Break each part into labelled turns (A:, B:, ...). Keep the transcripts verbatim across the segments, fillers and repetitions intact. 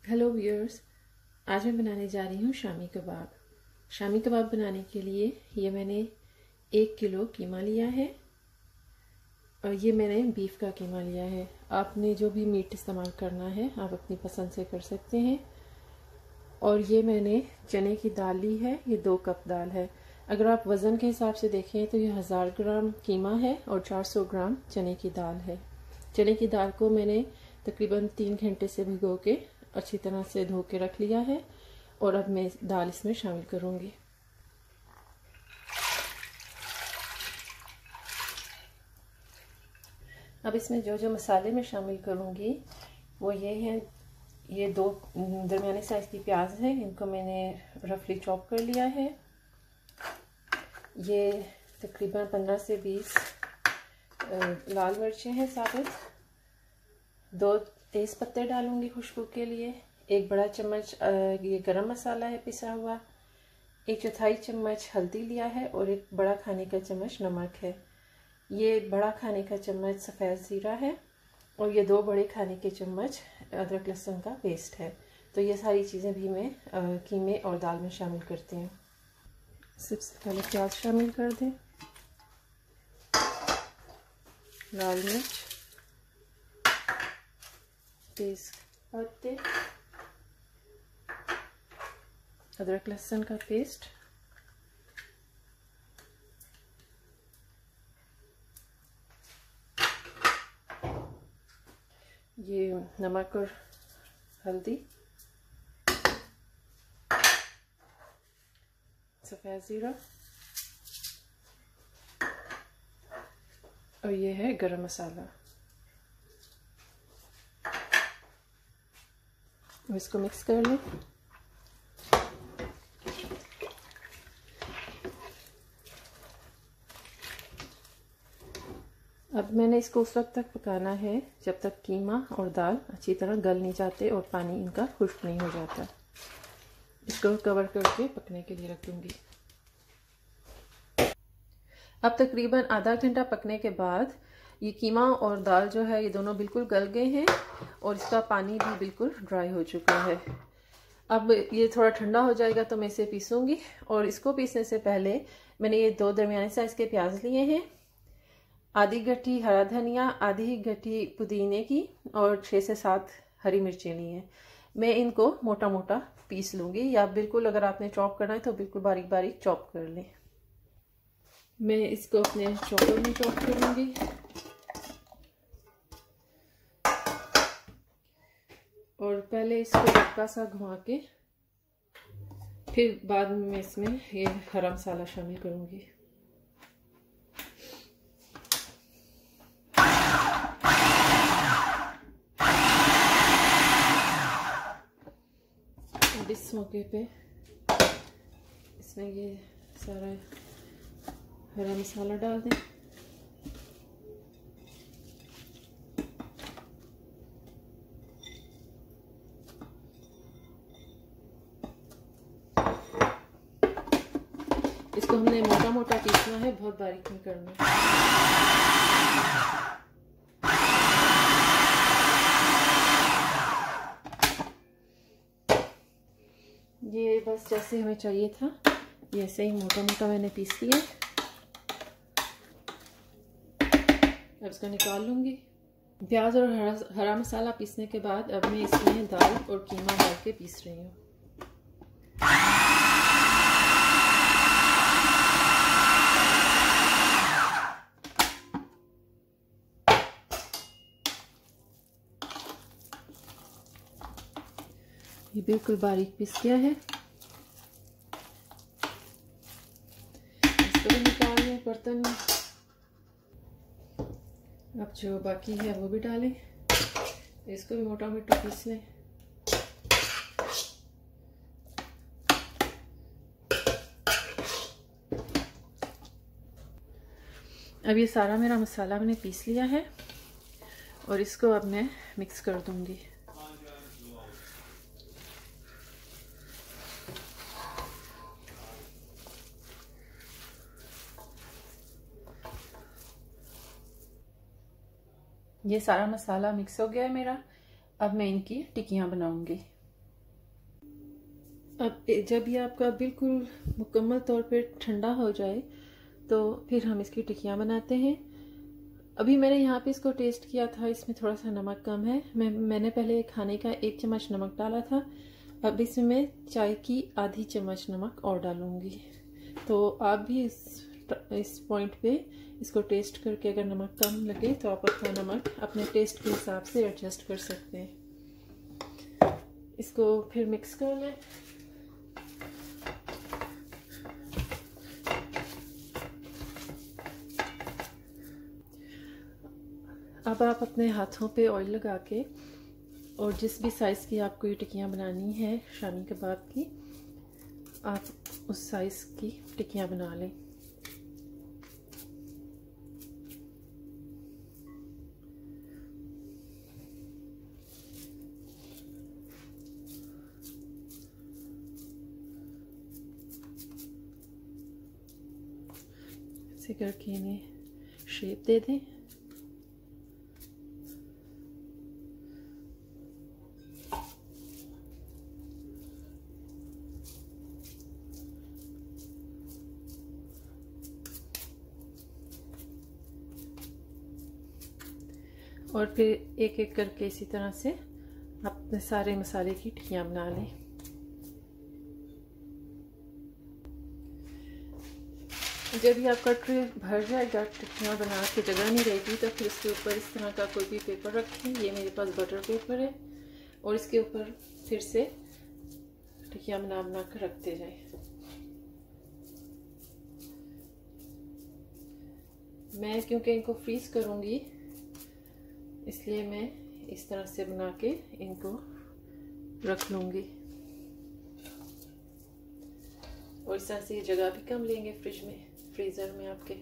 A: Hello viewers, आज मैं बनाने जा रही हूँ शामी कबाब। शामी कबाब बनाने के लिए ये मैंने एक किलो कीमा लिया है और ये मैंने बीफ का कीमा लिया है। आपने जो भी मीट इस्तेमाल करना है आप अपनी पसंद से कर सकते हैं। और ये मैंने चने की दाल ली है, ये दो कप दाल है। अगर आप वज़न के हिसाब से देखें तो ये हज़ार ग्राम कीमा है और चार सौ ग्राम चने की दाल है। चने की दाल को मैंने तकरीबन तीन घंटे से भिगो के अच्छी तरह से धो के रख लिया है और अब मैं दाल इसमें शामिल करूंगी। अब इसमें जो जो मसाले मैं शामिल करूंगी वो ये हैं। ये दो दरमियाने साइज की प्याज है, इनको मैंने रफली चॉप कर लिया है। ये तकरीबन पंद्रह से बीस लाल मिर्चें हैं साबुत। दो तेज पत्ते डालूंगी खुशबू के लिए। एक बड़ा चम्मच ये गरम मसाला है पिसा हुआ। एक चौथाई चम्मच हल्दी लिया है और एक बड़ा खाने का चम्मच नमक है। ये बड़ा खाने का चम्मच सफ़ेद ज़ीरा है और ये दो बड़े खाने के चम्मच अदरक लहसुन का पेस्ट है। तो ये सारी चीज़ें भी मैं कीमे और दाल में शामिल करती हूँ। सबसे पहले प्याज शामिल कर दें, लाल मिर्च, तेज पत्ते, अदरक लहसुन का पेस्ट, ये नमक और हल्दी, सफ़ेद ज़ीरा और ये है गरम मसाला। इसको मिक्स कर लें। अब मैंने इसको उस वक्त तक पकाना है जब तक कीमा और दाल अच्छी तरह गल नहीं जाते और पानी इनका खुश्क नहीं हो जाता। इसको कवर करके पकने के लिए रख दूंगी। अब तकरीबन आधा घंटा पकने के बाद ये कीमा और दाल जो है ये दोनों बिल्कुल गल गए हैं और इसका पानी भी बिल्कुल ड्राई हो चुका है। अब ये थोड़ा ठंडा हो जाएगा तो मैं इसे पीसूंगी। और इसको पीसने से पहले मैंने ये दो दरमियाने साइज के प्याज लिए हैं, आधी गट्ठी हरा धनिया, आधी गट्ठी पुदीने की और छः से सात हरी मिर्चें ली हैं। मैं इनको मोटा मोटा पीस लूँगी, या बिल्कुल अगर आपने चॉप करना है तो बिल्कुल बारीक बारीक चॉप कर लें। मैं इसको अपने चॉपर में चॉप करूँगी। और पहले इसको हल्का सा घुमा के फिर बाद में इसमें ये हरा मसाला शामिल करूँगी। इस मौके पे इसमें ये सारा हरा मसाला डाल दें। इसको हमने मोटा मोटा पीसना है, बहुत बारीक नहीं करना। ये बस जैसे हमें चाहिए था ऐसे ही मोटा मोटा मैंने पीस लिया। अब इसको निकाल लूँगी। प्याज और हरा हरा मसाला पीसने के बाद अब मैं इसमें दाल और कीमा डाल के पीस रही हूँ। ये बिल्कुल बारीक पीस गया है। इसको भी निकाल लें बर्तन में। अब जो बाकी है वो भी डालें। इसको भी मोटा मोटा पीस लें। अब ये सारा मेरा मसाला मैंने पीस लिया है और इसको अब मैं मिक्स कर दूंगी। ये सारा मसाला मिक्स हो गया है मेरा। अब मैं इनकी टिक्कियाँ बनाऊंगी। अब जब ये आपका बिल्कुल मुकम्मल तौर पे ठंडा हो जाए तो फिर हम इसकी टिक्कियाँ बनाते हैं। अभी मैंने यहाँ पे इसको टेस्ट किया था, इसमें थोड़ा सा नमक कम है। मैं मैंने पहले खाने का एक चम्मच नमक डाला था, अब इसमें मैं चाय की आधी चम्मच नमक और डालूंगी। तो आप भी इस इस पॉइंट पे इसको टेस्ट करके अगर नमक कम लगे तो आप अपना नमक अपने टेस्ट के हिसाब से एडजस्ट कर सकते हैं। इसको फिर मिक्स कर लें। अब आप अपने हाथों पे ऑयल लगा के और जिस भी साइज़ की आपको ये टिक्कियाँ बनानी है शामी कबाब की, आप उस साइज़ की टिक्कियाँ बना लें। ऐसे करके इन्हें शेप दे दें। और फिर एक एक करके इसी तरह से अपने सारे मसाले की टिक्कियाँ बना लें। जब भी आपका ट्रे भर जाएगा, टिक्कियाँ बना के जगह नहीं रहेगी, तो फिर इसके ऊपर इस तरह का कोई भी पेपर रखें। ये मेरे पास बटर पेपर है और इसके ऊपर फिर से टिक्कियाँ बना बना कर रखते जाएं। मैं क्योंकि इनको फ्रीज करूँगी इसलिए मैं इस तरह से बना के इनको रख लूँगी और इस तरह से ये जगह भी कम लेंगे फ्रिज में, फ्रीज़र में आपके।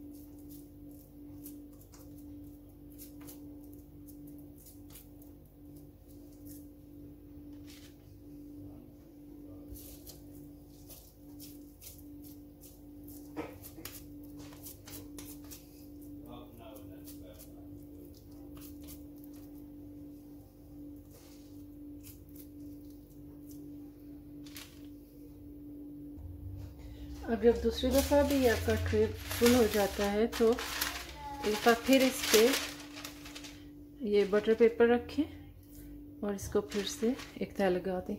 A: अब जब दूसरी दफ़ा भी आपका ट्रे फुल हो जाता है तो एक बार फिर इस पे ये बटर पेपर रखें और इसको फिर से एक तह लगा दें।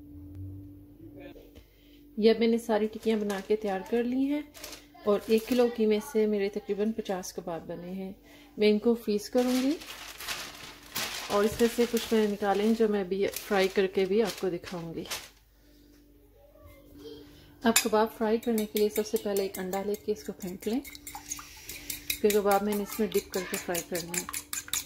A: यह मैंने सारी टिक्कियाँ बना के तैयार कर ली हैं और एक किलो की में से मेरे तकरीबन पचास कबाब बने हैं। मैं इनको फ्रीज़ करूँगी और इसमें से कुछ मैंने निकाले हैं जो मैं भी फ्राई करके भी आपको दिखाऊंगी। अब कबाब फ्राई करने के लिए सबसे पहले एक अंडा लेके इसको फेंट लें। फिर कबाब मैंने इसमें डिप करके फ्राई करना है।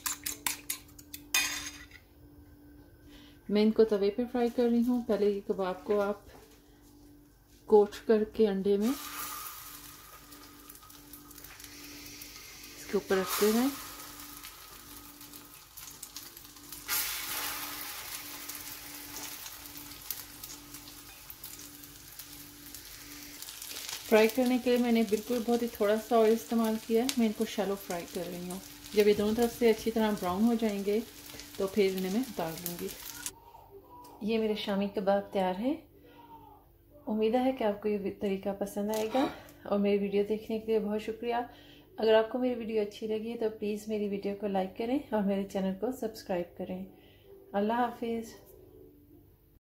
A: मैं इनको तवे पे फ्राई कर रही हूँ। पहले ये कबाब को आप कोट करके अंडे में इसके ऊपर रखते रहें। फ्राई करने के लिए मैंने बिल्कुल बहुत ही थोड़ा सा ऑयल इस्तेमाल किया है। मैं इनको शैलो फ्राई कर रही हूँ। जब ये दोनों तरफ से अच्छी तरह ब्राउन हो जाएंगे तो फिर इन्हें मैं उतार लूँगी। ये मेरे शामी कबाब तैयार हैं। उम्मीद है कि आपको ये तरीका पसंद आएगा और मेरी वीडियो देखने के लिए बहुत शुक्रिया। अगर आपको मेरी वीडियो अच्छी लगी तो प्लीज़ मेरी वीडियो को लाइक करें और मेरे चैनल को सब्सक्राइब करें। अल्लाह हाफिज़।